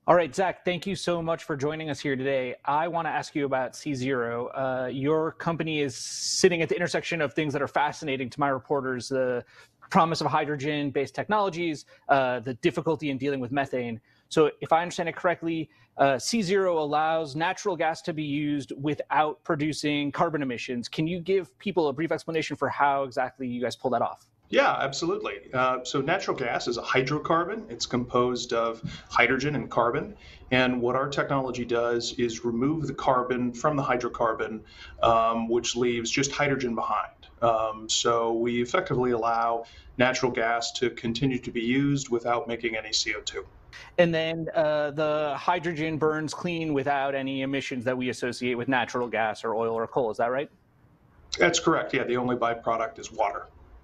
All right, Zach, thank you so much for joining us here today. I want to ask you about C0. Your company is sitting at the intersection of things that are fascinating to my reporters, the promise of hydrogen-based technologies, the difficulty in dealing with methane. So if I understand it correctly, C0 allows natural gas to be used without producing carbon emissions. Can you give people a brief explanation for how exactly you guys pull that off? Yeah, absolutely. So natural gas is a hydrocarbon. It's composed of hydrogen and carbon. And what our technology does is remove the carbon from the hydrocarbon, which leaves just hydrogen behind. So we effectively allow natural gas to continue to be used without making any CO2. And then the hydrogen burns clean without any emissions that we associate with natural gas or oil or coal. Is that right? That's correct. Yeah, the only byproduct is water.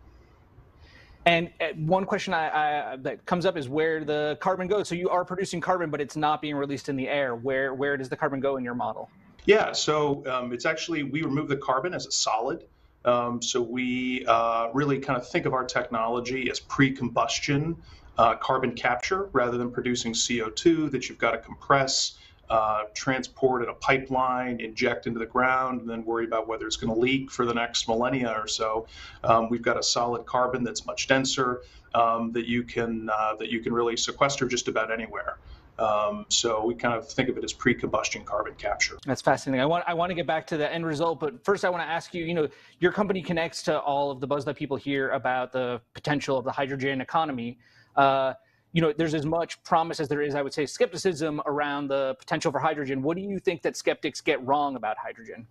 And one question that comes up is where the carbon goes. So you are producing carbon, but it's not being released in the air. Where does the carbon go in your model? Yeah, so it's actually, we remove the carbon as a solid. So we really kind of think of our technology as pre-combustion carbon capture rather than producing CO2 that you've got to compress, transport in a pipeline, inject into the ground, and then worry about whether it's going to leak for the next millennia or so. We've got a solid carbon that's much denser that you can really sequester just about anywhere. So we kind of think of it as pre-combustion carbon capture. That's fascinating. I want to get back to the end result, but first I want to ask you, your company connects to all of the buzz that people hear about the potential of the hydrogen economy. There's as much promise as there is, I would say, skepticism around the potential for hydrogen. What do you think that skeptics get wrong about hydrogen?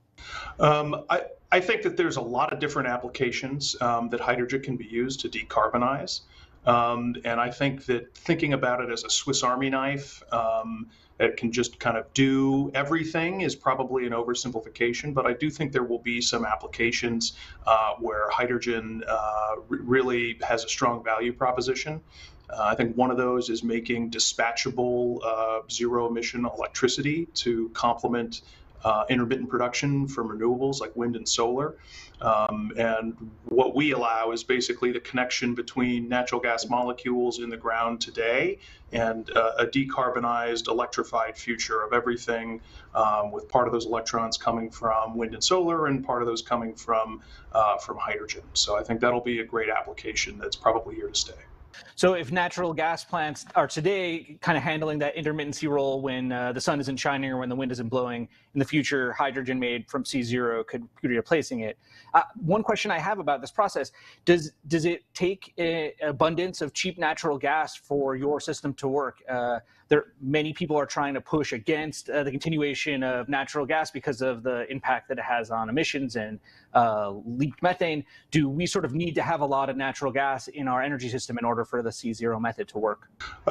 I think that there's a lot of different applications that hydrogen can be used to decarbonize. And I think that thinking about it as a Swiss Army knife that can just kind of do everything is probably an oversimplification. But I do think there will be some applications where hydrogen really has a strong value proposition. I think one of those is making dispatchable zero-emission electricity to complement intermittent production from renewables like wind and solar. And what we allow is basically the connection between natural gas molecules in the ground today and a decarbonized, electrified future of everything, with part of those electrons coming from wind and solar and part of those coming from hydrogen. So I think that'll be a great application that's probably here to stay. So if natural gas plants are today kind of handling that intermittency role when the sun isn't shining or when the wind isn't blowing, in the future, hydrogen made from C0 could be replacing it. One question I have about this process, does it take an abundance of cheap natural gas for your system to work? Many people are trying to push against the continuation of natural gas because of the impact that it has on emissions and leaked methane. Do we sort of need to have a lot of natural gas in our energy system in order for the C0 method to work?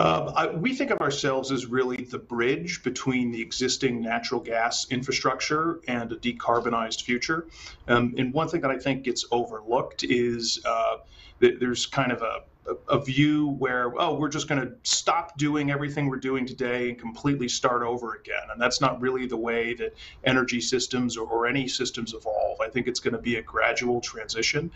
We think of ourselves as really the bridge between the existing natural gas infrastructure and a decarbonized future. And one thing that I think gets overlooked is that there's kind of a view where, oh, we're just going to stop doing everything we're doing today and completely start over again. And that's not really the way that energy systems or any systems evolve. I think it's going to be a gradual transition.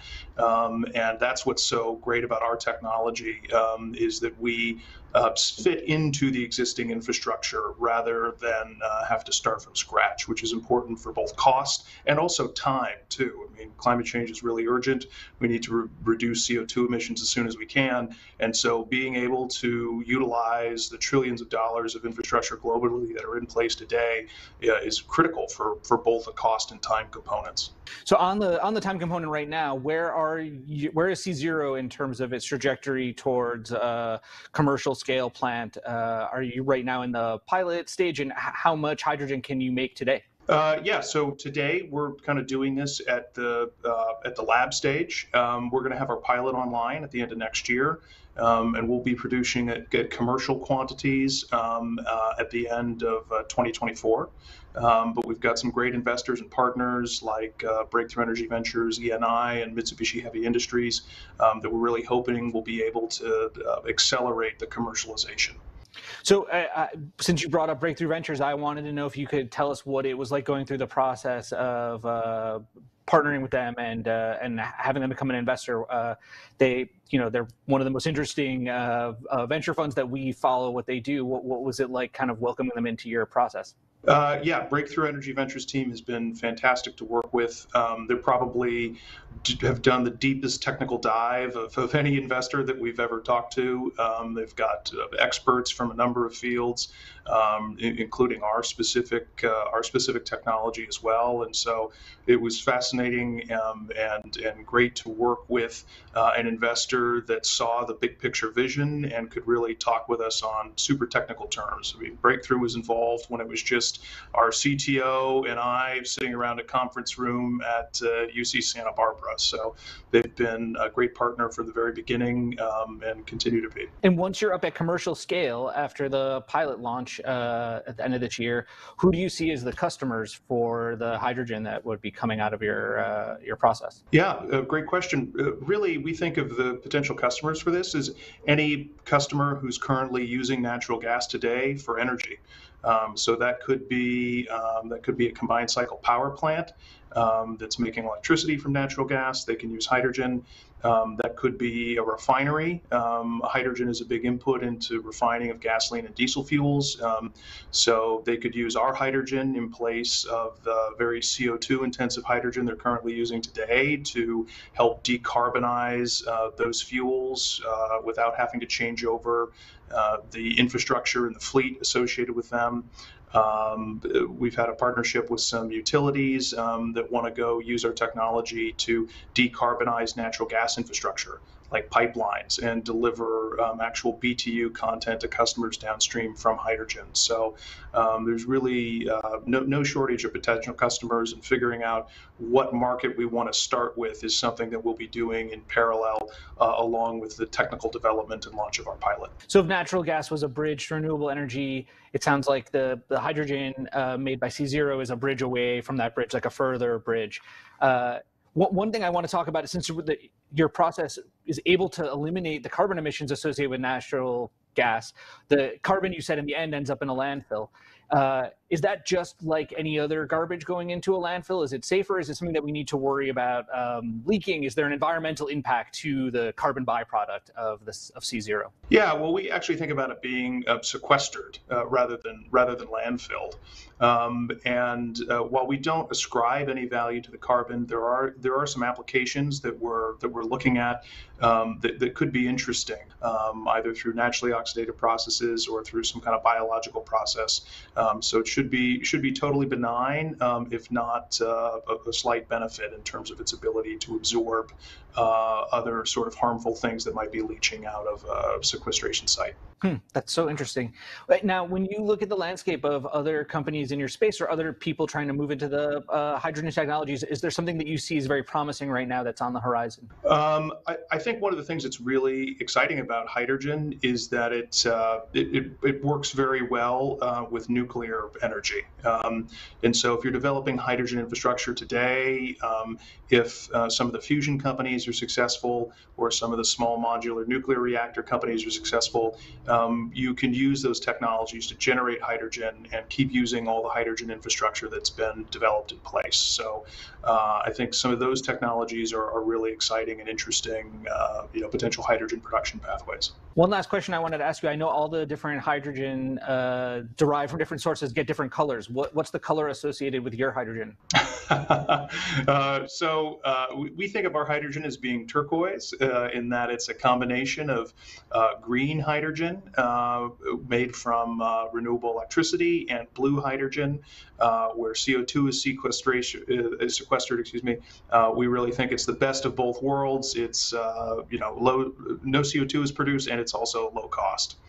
And that's what's so great about our technology, is that we fit into the existing infrastructure rather than have to start from scratch, which is important for both cost and also time, too. I mean, climate change is really urgent. We need to reduce CO2 emissions as soon as we can. And so being able to utilize the trillions of dollars of infrastructure globally that are in place today is critical for both the cost and time components. So on the time component right now, where is C0 in terms of its trajectory towards a commercial scale plant? Are you right now in the pilot stage, and how much hydrogen can you make today? Yeah, so today we're kind of doing this at the lab stage. We're going to have our pilot online at the end of next year, and we'll be producing it at commercial quantities at the end of 2024. But we've got some great investors and partners like Breakthrough Energy Ventures, ENI, and Mitsubishi Heavy Industries that we're really hoping will be able to accelerate the commercialization. So, since you brought up Breakthrough Ventures, I wanted to know if you could tell us what it was like going through the process of partnering with them and having them become an investor. They're one of the most interesting venture funds that we follow. What they do. What was it like, kind of welcoming them into your process? Yeah, Breakthrough Energy Ventures team has been fantastic to work with. They probably have done the deepest technical dive of any investor that we've ever talked to. They've got experts from a number of fields, including our specific technology as well. And so it was fascinating and great to work with an investor that saw the big picture vision and could really talk with us on super technical terms. I mean, Breakthrough was involved when it was just our CTO and I sitting around a conference room at UC Santa Barbara. So they've been a great partner from the very beginning and continue to be. And once you're up at commercial scale after the pilot launch at the end of this year, who do you see as the customers for the hydrogen that would be coming out of your process? Yeah, great question. Really, we think of the potential customers for this as any customer who's currently using natural gas today for energy. So that could be a combined cycle power plant that's making electricity from natural gas. They can use hydrogen. That could be a refinery. Hydrogen is a big input into refining of gasoline and diesel fuels. So they could use our hydrogen in place of the very CO2 intensive hydrogen they're currently using today to help decarbonize those fuels without having to change over the infrastructure and the fleet associated with them. We've had a partnership with some utilities that want to go use our technology to decarbonize natural gas infrastructure, like pipelines, and deliver actual BTU content to customers downstream from hydrogen. So there's really no shortage of potential customers, and figuring out what market we want to start with is something that we'll be doing in parallel along with the technical development and launch of our pilot. So if natural gas was a bridge to renewable energy, it sounds like the hydrogen made by C0 is a bridge away from that bridge, like a further bridge. One thing I want to talk about is, since your process is able to eliminate the carbon emissions associated with natural gas, the carbon, you said, in the end ends up in a landfill. Is that just like any other garbage going into a landfill? Is it safer? Is it something that we need to worry about leaking? Is there an environmental impact to the carbon byproduct of C0? Yeah, well, we actually think about it being sequestered rather than landfilled. While we don't ascribe any value to the carbon, there are some applications that we're looking at that could be interesting, either through naturally oxidative processes or through some kind of biological process. So it should be totally benign, if not a slight benefit in terms of its ability to absorb other sort of harmful things that might be leaching out of a sequestration site. That's so interesting. Right now, when you look at the landscape of other companies in your space or other people trying to move into the hydrogen technologies, is there something that you see as very promising right now that's on the horizon? I think one of the things that's really exciting about hydrogen is that it works very well with nuclear energy. And so if you're developing hydrogen infrastructure today, if some of the fusion companies are successful, or some of the small modular nuclear reactor companies are successful, you can use those technologies to generate hydrogen and keep using all the hydrogen infrastructure that's been developed in place. So I think some of those technologies are really exciting and interesting, potential hydrogen production pathways. One last question I wanted to ask you. I know all the different hydrogen derived from different sources get different colors. What's the color associated with your hydrogen? So we think of our hydrogen as being turquoise, in that it's a combination of green hydrogen made from renewable electricity and blue hydrogen, where CO2 is sequestered. We really think it's the best of both worlds. It's no CO2 is produced, and it's also low cost.